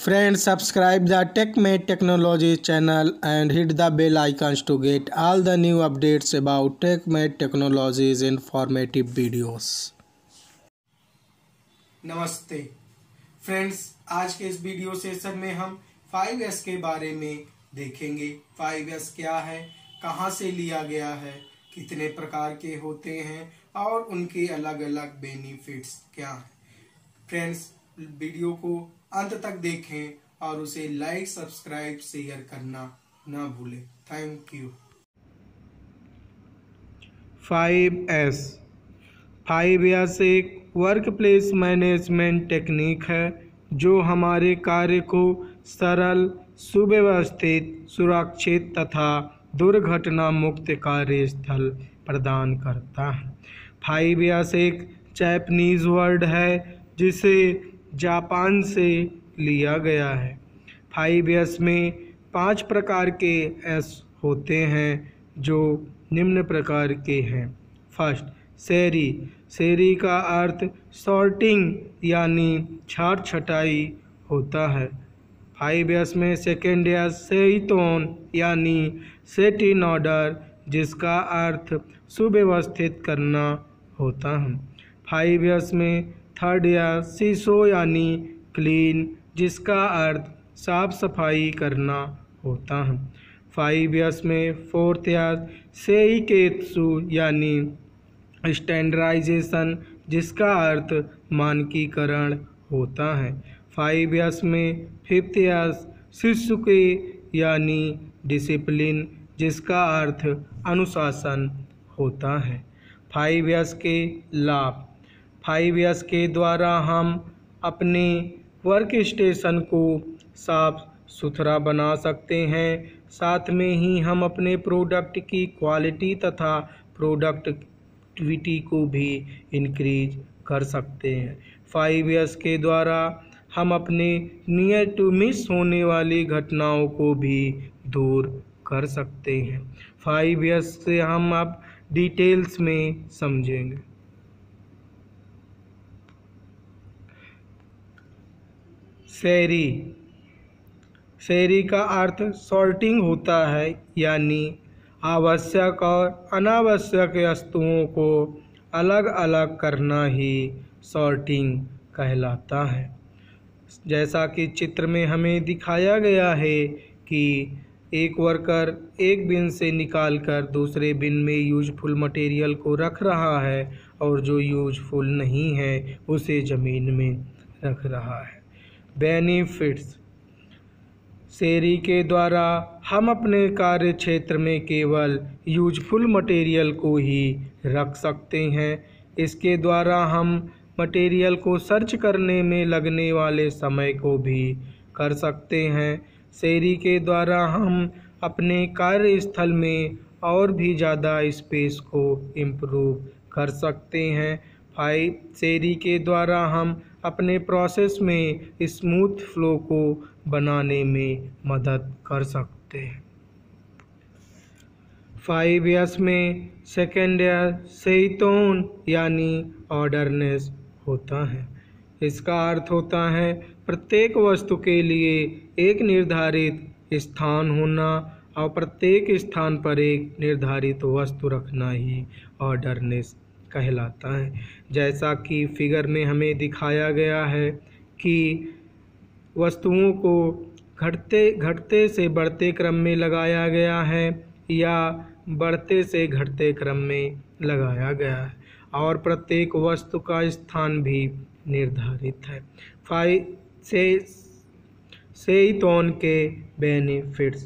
Friends, subscribe the TechMate Technology channel and hit the bell icons to get all the new updates about TechMate Technologies informative videos. नमस्ते friends, आज के इस video session में हम 5S के बारे में देखेंगे। 5S क्या है, कहां से लिया गया है, कितने प्रकार के होते हैं और उनके अलग अलग बेनिफिट्स क्या हैं। फ्रेंड्स, वीडियो को अंत तक देखें और उसे लाइक, सब्सक्राइब, शेयर करना ना भूलें। Thank you. 5S एक वर्क प्लेस मैनेजमेंट टेक्निक है जो हमारे कार्य को सरल, सुव्यवस्थित, सुरक्षित तथा दुर्घटना मुक्त कार्यस्थल प्रदान करता है। 5S एक जापानीज वर्ड है जिसे जापान से लिया गया है। 5S में 5 प्रकार के एस होते हैं जो निम्न प्रकार के हैं। फर्स्ट, सेरी। सेरी का अर्थ सॉर्टिंग यानी छाट छटाई होता है। 5S में सेकेंड एस सेइतोन यानी सेट इन ऑर्डर, जिसका अर्थ सुव्यवस्थित करना होता है। 5S में थर्ड एस सीसो यानी क्लीन, जिसका अर्थ साफ सफाई करना होता है। 5S में फोर्थ एस सेइकेत्सु यानी स्टैंडर्डाइजेशन, जिसका अर्थ मानकीकरण होता है। 5S में फिफ्थ एस शिसुके यानी डिसिप्लिन, जिसका अर्थ अनुशासन होता है। 5S के लाभ। 5S के द्वारा हम अपने वर्क स्टेशन को साफ सुथरा बना सकते हैं। साथ में ही हम अपने प्रोडक्ट की क्वालिटी तथा प्रोडक्टिविटी को भी इंक्रीज कर सकते हैं। 5S के द्वारा हम अपने नियर टू मिस होने वाली घटनाओं को भी दूर कर सकते हैं। 5S से हम अब डिटेल्स में समझेंगे। सेरी। सेरी का अर्थ सॉर्टिंग होता है, यानी आवश्यक और अनावश्यक वस्तुओं को अलग अलग करना ही सॉर्टिंग कहलाता है। जैसा कि चित्र में हमें दिखाया गया है कि एक वर्कर एक बिन से निकालकर दूसरे बिन में यूजफुल मटेरियल को रख रहा है और जो यूजफुल नहीं है उसे ज़मीन में रख रहा है। बेनिफिट्स। सेरी के द्वारा हम अपने कार्य क्षेत्र में केवल यूजफुल मटेरियल को ही रख सकते हैं। इसके द्वारा हम मटेरियल को सर्च करने में लगने वाले समय को भी कर सकते हैं। सेरी के द्वारा हम अपने कार्यस्थल में और भी ज़्यादा स्पेस को इम्प्रूव कर सकते हैं। सेरी के द्वारा हम अपने प्रोसेस में स्मूथ फ्लो को बनाने में मदद कर सकते हैं। 5S में सेकेंड एस सेइतोन यानी ऑर्डरनेस होता है। इसका अर्थ होता है प्रत्येक वस्तु के लिए एक निर्धारित स्थान होना और प्रत्येक स्थान पर एक निर्धारित वस्तु रखना ही ऑर्डरनेस कहलाता है। जैसा कि फिगर में हमें दिखाया गया है कि वस्तुओं को घटते से बढ़ते क्रम में लगाया गया है या बढ़ते से घटते क्रम में लगाया गया है और प्रत्येक वस्तु का स्थान भी निर्धारित है। 5 सेइतोन के बेनिफिट्स।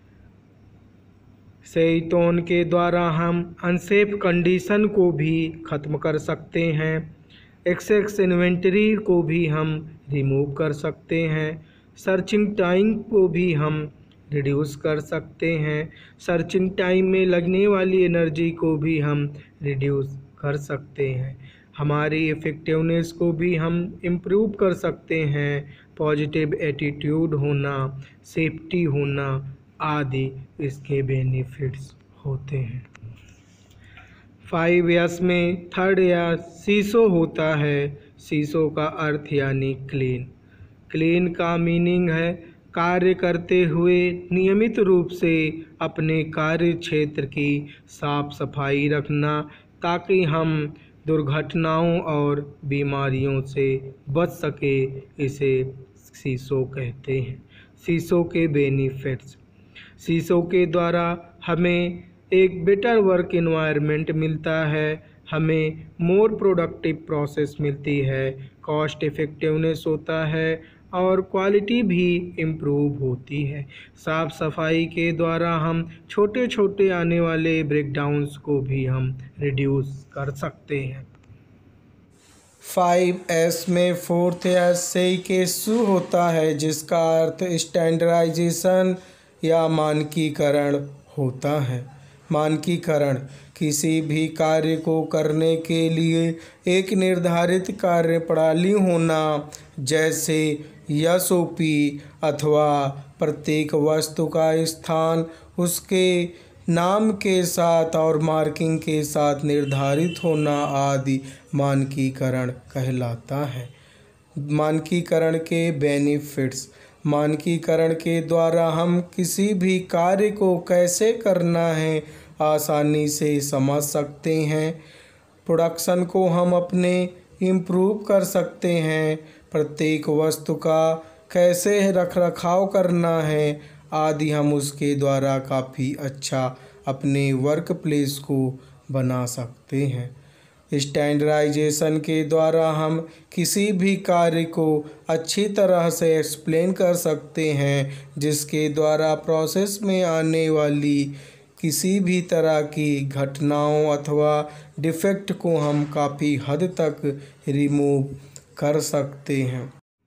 सेइतोन के द्वारा हम अनसेफ कंडीशन को भी ख़त्म कर सकते हैं। एक्सेस इन्वेंटरी को भी हम रिमूव कर सकते हैं। सर्चिंग टाइम को भी हम रिड्यूस कर सकते हैं। सर्चिंग टाइम में लगने वाली एनर्जी को भी हम रिड्यूस कर सकते हैं। हमारी इफ़ेक्टिवनेस को भी हम इम्प्रूव कर सकते हैं। पॉजिटिव एटीट्यूड होना, सेफ्टी होना आदि इसके बेनिफिट्स होते हैं। 5S में थर्ड एस सीसो होता है। सीसो का अर्थ यानी क्लीन। क्लीन का मीनिंग है कार्य करते हुए नियमित रूप से अपने कार्य क्षेत्र की साफ सफाई रखना, ताकि हम दुर्घटनाओं और बीमारियों से बच सके। इसे सीसो कहते हैं। सीसो के बेनिफिट्स। सीसो के द्वारा हमें एक बेटर वर्क एनवायरनमेंट मिलता है, हमें मोर प्रोडक्टिव प्रोसेस मिलती है, कॉस्ट इफ़ेक्टिवनेस होता है और क्वालिटी भी इम्प्रूव होती है। साफ़ सफाई के द्वारा हम छोटे छोटे आने वाले ब्रेकडाउन्स को भी हम रिड्यूस कर सकते हैं। 5S में 4th एस से के सु होता है, जिसका अर्थ स्टैंडर्डाइजेशन या मानकीकरण होता है। मानकीकरण किसी भी कार्य को करने के लिए एक निर्धारित कार्य प्रणाली होना, जैसे SOP अथवा प्रत्येक वस्तु का स्थान उसके नाम के साथ और मार्किंग के साथ निर्धारित होना आदि मानकीकरण कहलाता है। मानकीकरण के बेनिफिट्स। मानकीकरण के द्वारा हम किसी भी कार्य को कैसे करना है आसानी से समझ सकते हैं। प्रोडक्शन को हम अपने इम्प्रूव कर सकते हैं। प्रत्येक वस्तु का कैसे रख रखाव करना है आदि हम उसके द्वारा काफ़ी अच्छा अपने वर्क प्लेस को बना सकते हैं। स्टैंडर्डाइजेशन के द्वारा हम किसी भी कार्य को अच्छी तरह से एक्सप्लेन कर सकते हैं, जिसके द्वारा प्रोसेस में आने वाली किसी भी तरह की घटनाओं अथवा डिफेक्ट को हम काफ़ी हद तक रिमूव कर सकते हैं।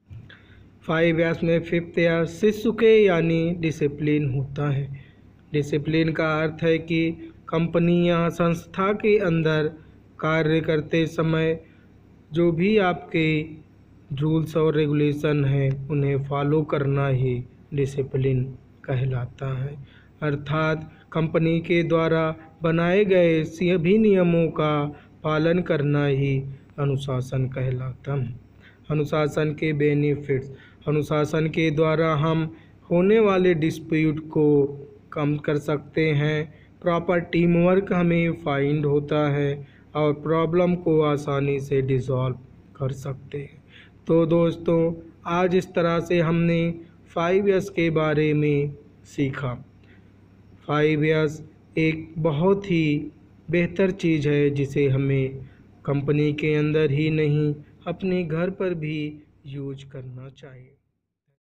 5S में 5th एस शिसुके यानी डिसिप्लिन होता है। डिसिप्लिन का अर्थ है कि कंपनी या संस्था के अंदर कार्य करते समय जो भी आपके रूल्स और रेगुलेशन हैं उन्हें फॉलो करना ही डिसिप्लिन कहलाता है। अर्थात कंपनी के द्वारा बनाए गए सभी नियमों का पालन करना ही अनुशासन कहलाता है। अनुशासन के बेनिफिट्स। अनुशासन के द्वारा हम होने वाले डिस्प्यूट को कम कर सकते हैं। प्रॉपर टीम वर्क हमें फाइंड होता है और प्रॉब्लम को आसानी से डिसॉल्व कर सकते हैं। तो दोस्तों, आज इस तरह से हमने 5S के बारे में सीखा। 5S एक बहुत ही बेहतर चीज़ है जिसे हमें कंपनी के अंदर ही नहीं अपने घर पर भी यूज करना चाहिए।